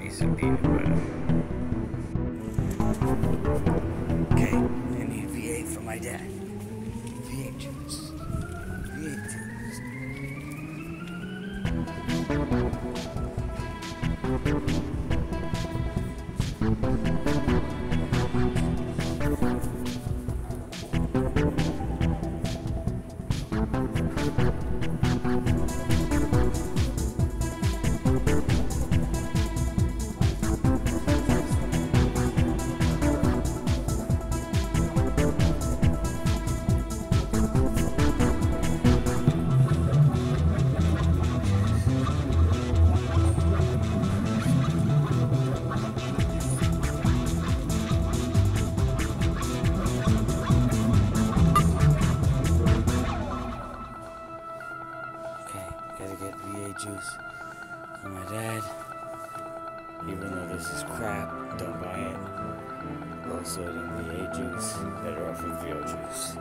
me some peanut butter. Okay, I need V8 for my dad. V8 juice. V8 juice. Gotta get V8 juice for my dad. Even though this is crap, don't buy it. Low sodium V8 juice, better off with real juice.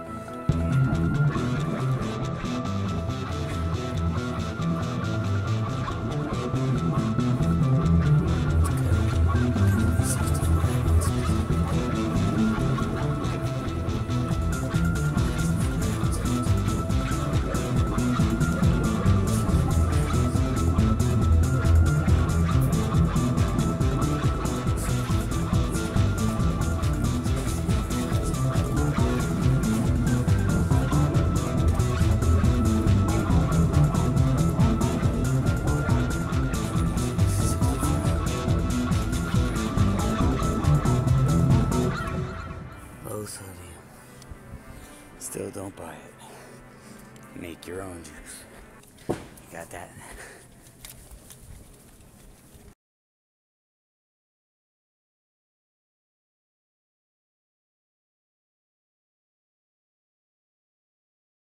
Low sodium. Still don't buy it. Make your own juice. You got that?